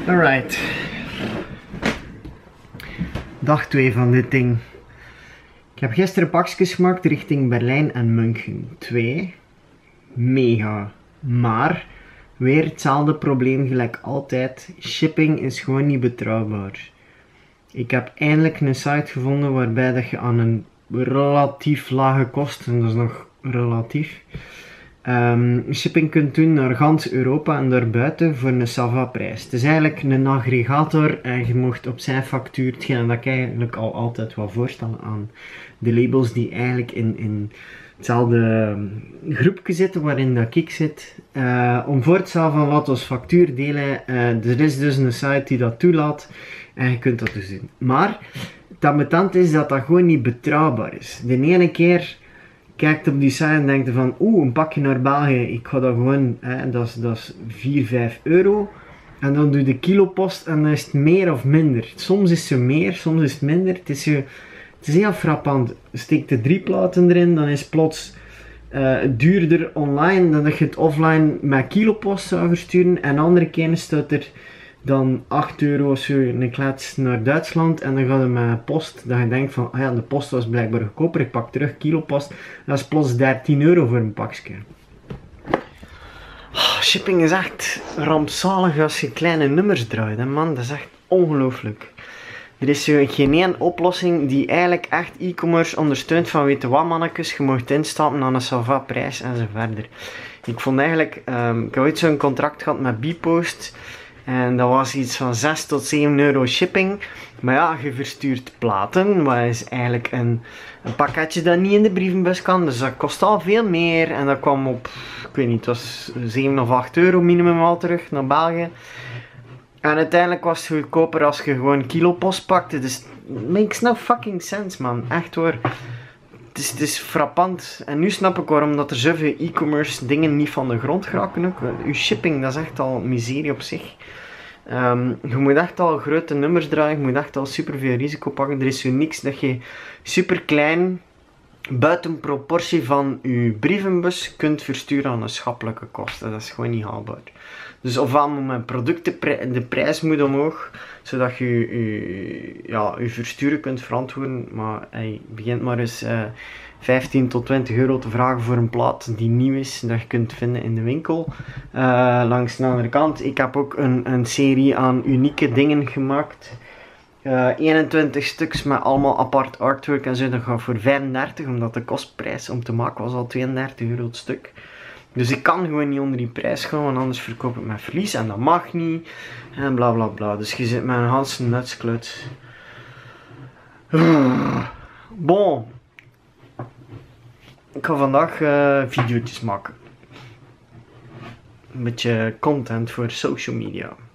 Alright. Dag 2 van dit ding. Ik heb gisteren pakjes gemaakt richting Berlijn en München. 2. Mega. Maar weer hetzelfde probleem gelijk altijd. Shipping is gewoon niet betrouwbaar. Ik heb eindelijk een site gevonden waarbij dat je aan een relatief lage kost, en dat is nog relatief, shipping kunt doen naar gans Europa en daarbuiten voor een Sava prijs. Het is eigenlijk een aggregator en je mocht op zijn factuur, hetgeen dat ik eigenlijk al altijd wel voorstellen aan de labels die eigenlijk in hetzelfde groepje zitten waarin dat ik zit, om voor te stellen van laat ons factuur delen. Er is dus een site die dat toelaat en je kunt dat dus doen. Maar het ambetant is dat dat gewoon niet betrouwbaar is. De ene keer kijkt op die site en denkt van een pakje naar België, ik ga dat gewoon, dat is 4, 5 euro. En dan doe je de kilopost en dan is het meer of minder. Soms is het meer, soms is het minder. Het is heel frappant. Steek de 3 platen erin, dan is het plots duurder online dan dat je het offline met kilopost zou versturen. En andere keren staat er dan 8 euro zo een klets naar Duitsland en dan gaat het met post. Dat je denkt van, de post was blijkbaar goedkoper, ik pak terug kilopost. Dat is plots 13 euro voor een pakje. Shipping is echt rampzalig als je kleine nummers draait, hè man. Dat is echt ongelooflijk. Er is geen één oplossing die eigenlijk echt e-commerce ondersteunt van weet je wat mannetjes, je mocht instappen aan een Sava prijs en zo verder. Ik vond eigenlijk, ik heb ooit zo'n contract gehad met Bpost en dat was iets van 6 tot 7 euro shipping. Maar ja, je verstuurt platen, wat is eigenlijk een pakketje dat niet in de brievenbus kan, dus dat kost al veel meer en dat kwam op, ik weet niet, het was 7 of 8 euro minimum al terug naar België. En uiteindelijk was het goedkoper als je gewoon kilopost pakte, dus makes no fucking sense man, echt hoor. Het is frappant en nu snap ik waarom dat er zoveel e-commerce dingen niet van de grond geraken ook. Uw shipping, dat is echt al miserie op zich. Je moet echt al grote nummers draaien, je moet echt al super veel risico pakken. Er is zo niks dat je super klein, buiten proportie van je brievenbus kunt versturen aan een schappelijke kosten. Dat is gewoon niet haalbaar. Dus ofwel moet mijn producten, de prijs moet omhoog, zodat je je versturen kunt verantwoorden. Maar hey, begint maar eens 15 tot 20 euro te vragen voor een plaat die nieuw is, dat je kunt vinden in de winkel. Langs de andere kant, ik heb ook een serie aan unieke dingen gemaakt. 21 stuks met allemaal apart artwork en zo, dat gaat voor 35, omdat de kostprijs om te maken was al 32 euro het stuk. Dus ik kan gewoon niet onder die prijs gaan, want anders verkoop ik met verlies en dat mag niet. En bla bla bla. Dus je zit met een halse nutskluts. Bon. Ik ga vandaag video's maken. Een beetje content voor social media.